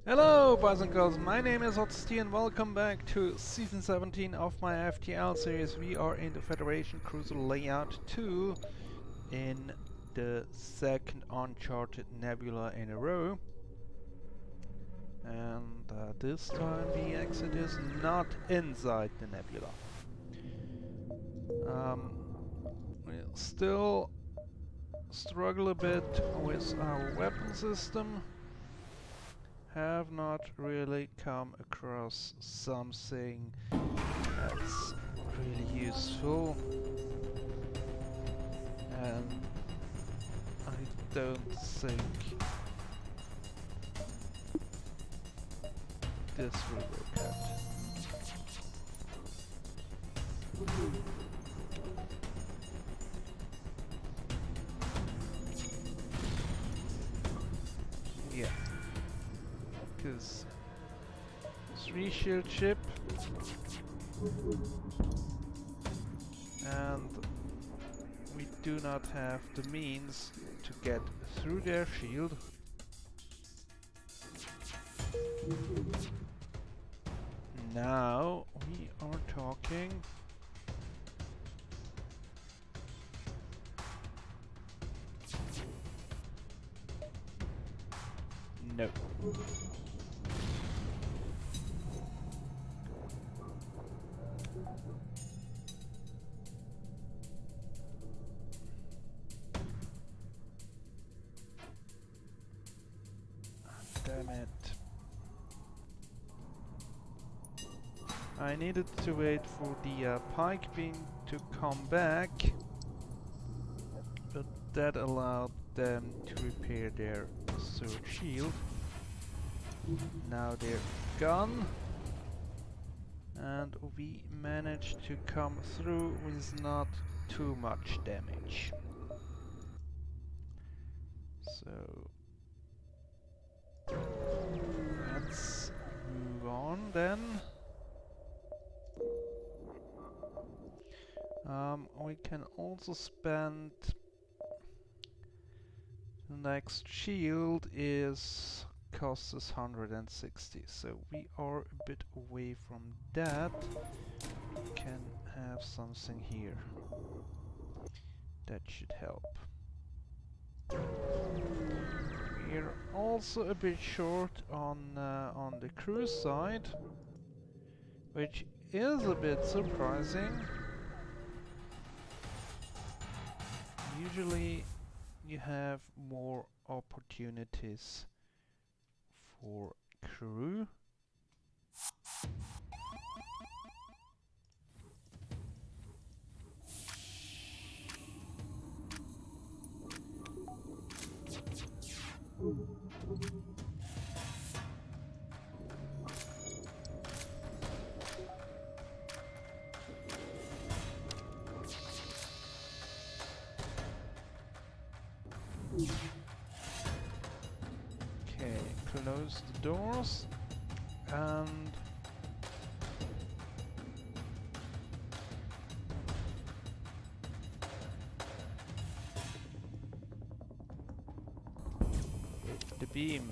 Hello boys and girls, my name is Zoltan and welcome back to Season 17 of my FTL series. We are in the Federation Kruiser Layout 2 in the second Uncharted Nebula in a row. And this time the exit is not inside the Nebula. We still struggle a bit with our weapon system. Have not really come across something that's really useful, and I don't think this will work out. Yeah. Because 3 shield ship and we do not have the means to get through their shield. Now we are talking. No. Damn it. I needed to wait for the pike beam to come back, but that allowed them to repair their third shield. Now they're gone, and we managed to come through with not too much damage. So let's move on then. We can also spend the next shield is costs us 160, so we are a bit away from that. We can have something here that should help. We're also a bit short on the cruise side, which is a bit surprising. Usually you have more opportunities for crew. Okay, close the doors and the beam.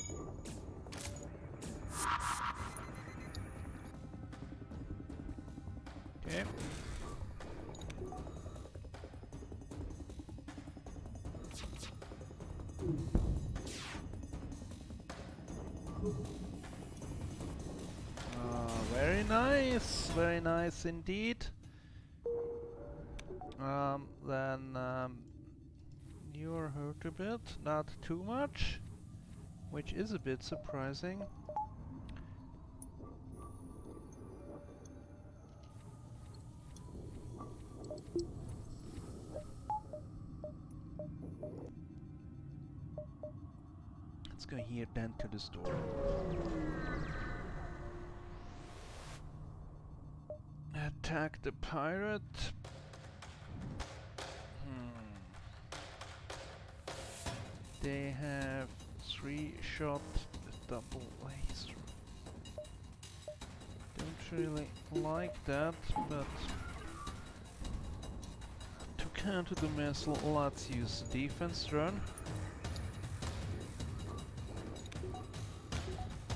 Okay. Very nice indeed. Then you're hurt a bit, not too much, which is a bit surprising. Let's go here then to the store. Attack the pirate. They have 3-shot double laser. Don't really like that, but to counter the missile, let's use defense run.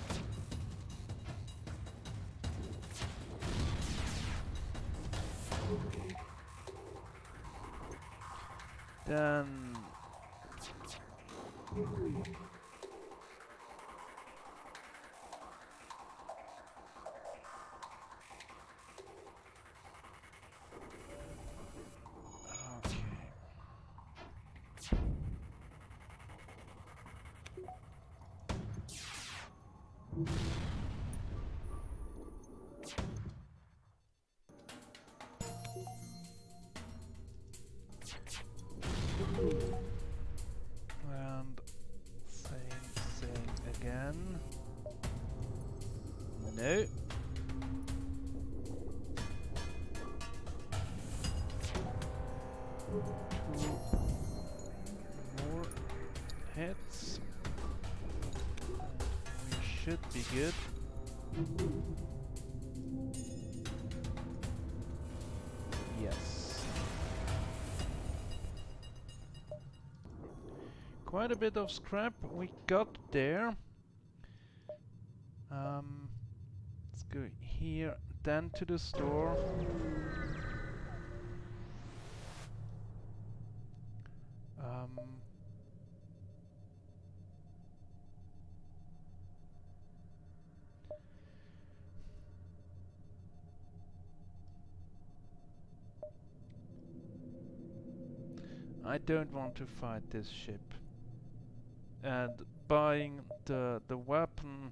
Then and same thing again. No. Two more hits. And we should be good. Yes. Quite a bit of scrap we got there. Let's go here, then to the store. I don't want to fight this ship, and buying the weapon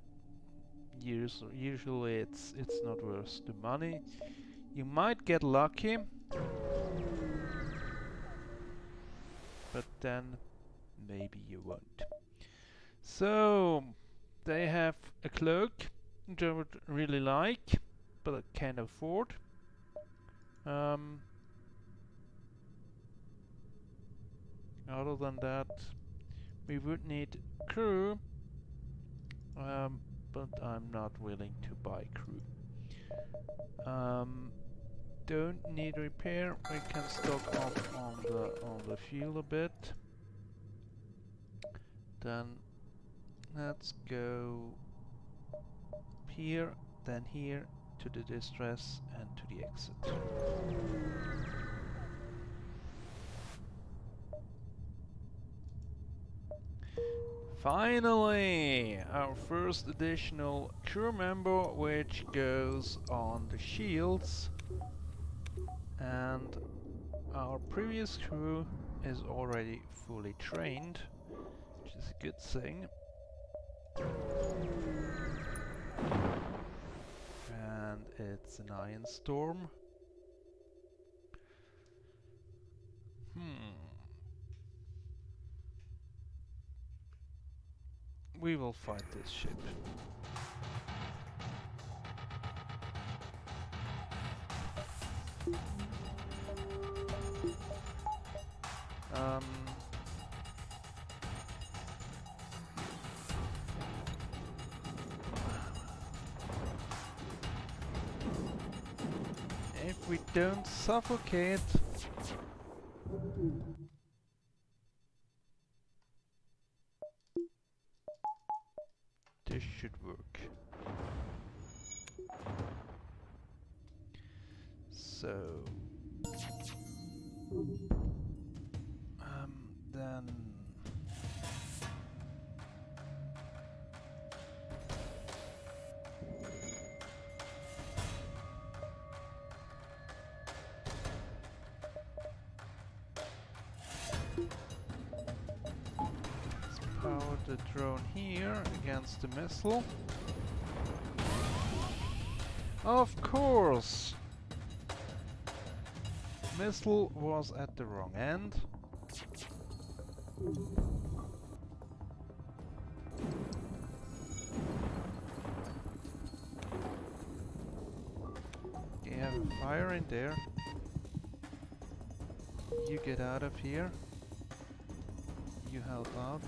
usually it's not worth the money. You might get lucky, but then maybe you won't. So they have a cloak which I would really like, but I can't afford. Other than that, we would need crew, but I'm not willing to buy crew. Don't need repair. We can stock up on the fuel a bit. Then let's go here, then here to the distress and to the exit. Finally, our first additional crew member, which goes on the shields, and our previous crew is already fully trained, which is a good thing. And it's an iron storm. We will fight this ship. If we don't suffocate, this should work. So then let's power the drone here against the missile. Of course! Missile was at the wrong end. You have a fire in there. You get out of here. You help out.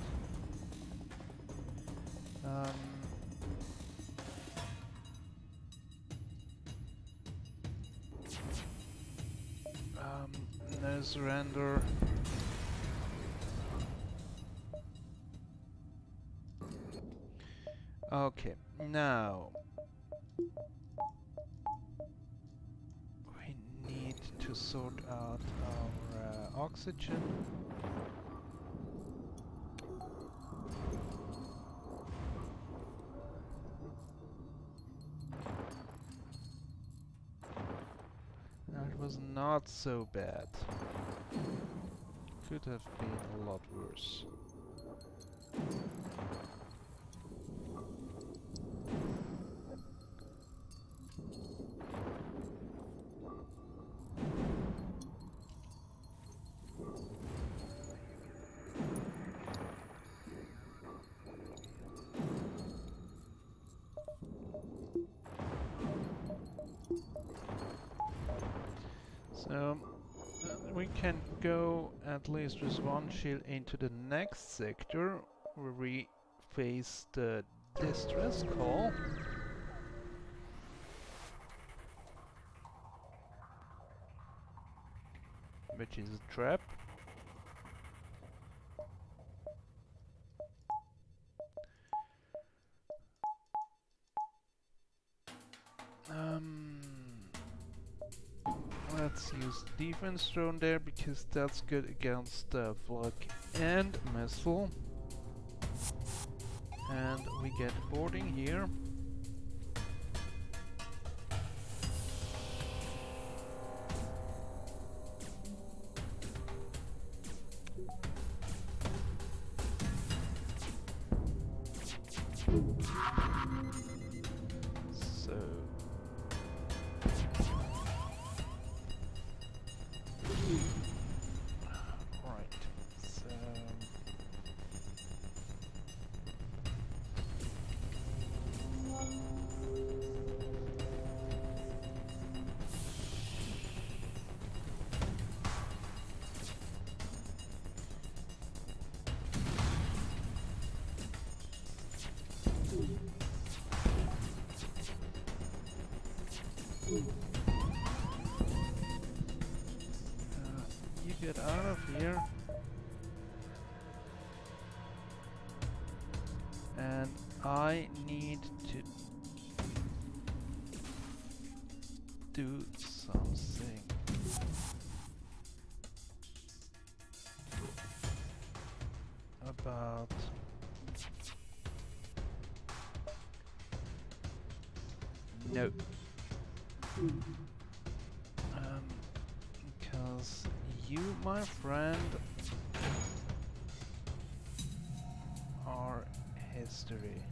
No surrender. Okay, now we need to to sort out our oxygen. That was not so bad. Could have been a lot worse. So we can go at least with one shield into the next sector where we face the distress call. Which is a trap. Let's use defense drone there because that's good against flak and missile. And we get boarding here. So right, so you get out of here, and I need to do something. About no. Because you, my friend, are history.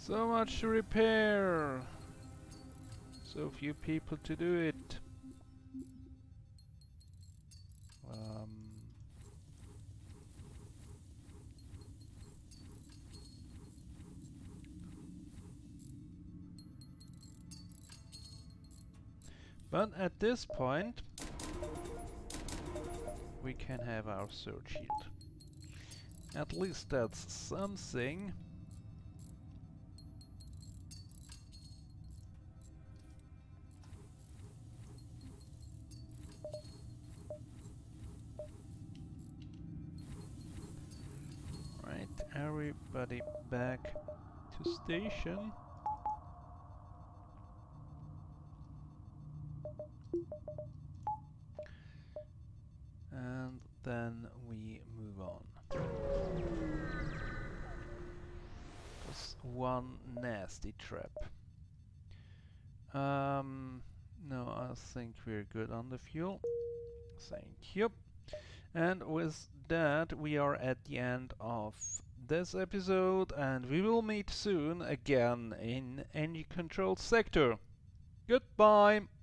So much to repair. So few people to do it. But at this point, we can have our sword shield. At least that's something. Right, everybody back to station. And then we move on. Just one nasty trap. No, I think we're good on the fuel. Thank you. And with that, we are at the end of this episode, and we will meet soon again in Engi controlled sector. Goodbye!